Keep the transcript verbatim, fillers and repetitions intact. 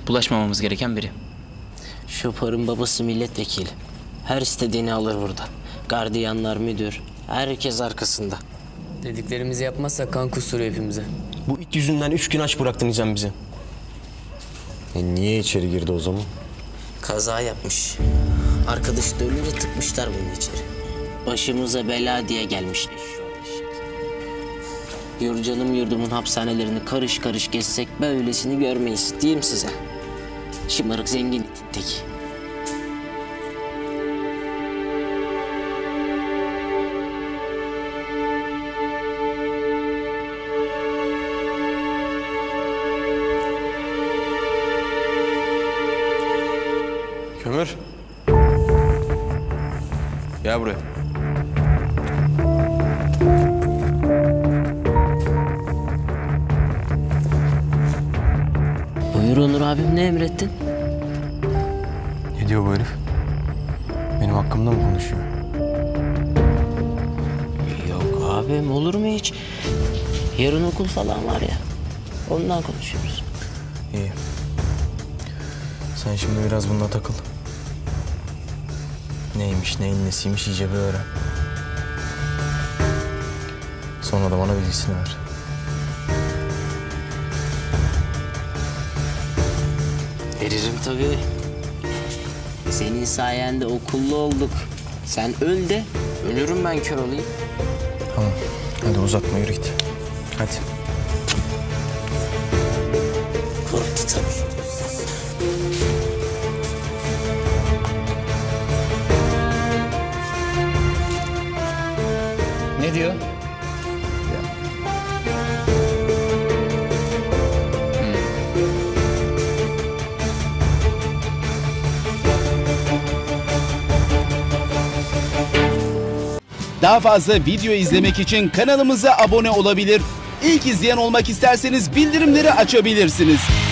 Bulaşmamamız gereken biri. Şoförün babası milletvekili. Her istediğini alır burada. Gardiyanlar, müdür, herkes arkasında. Dediklerimizi yapmazsak kan kusturuyor hepimize. Bu it yüzünden üç gün aç bıraktın Nizam bizi. E niye içeri girdi o zaman? Kaza yapmış. Arkadaşı da ölünce tıkmışlar bunu içeri. Başımıza bela diye gelmişler şu an eşek. Yurcanım yurdumun hapishanelerini karış karış gezsek böylesini görmeyiz diyeyim size. Şımarık zengin itin teki. Kömür. Gel buraya. Buyur Onur abim, ne emrettin? Ne diyor bu herif? Benim hakkımda mı konuşuyor? Yok abim, olur mu hiç? Yarın okul falan var ya. Ondan konuşuyoruz. İyi. Sen şimdi biraz bununla takıl. Neymiş, neyin nesiymiş iyice bir öğren. Sonra da bana bilgisini ver. Veririm tabii. Senin sayende okullu olduk. Sen öl de ölürüm ben, kör olayım. Tamam. Hadi uzatma, yürü git. Hadi. Korktu tabii. Ne diyor? Daha fazla video izlemek için kanalımıza abone olabilir. İlk izleyen olmak isterseniz bildirimleri açabilirsiniz.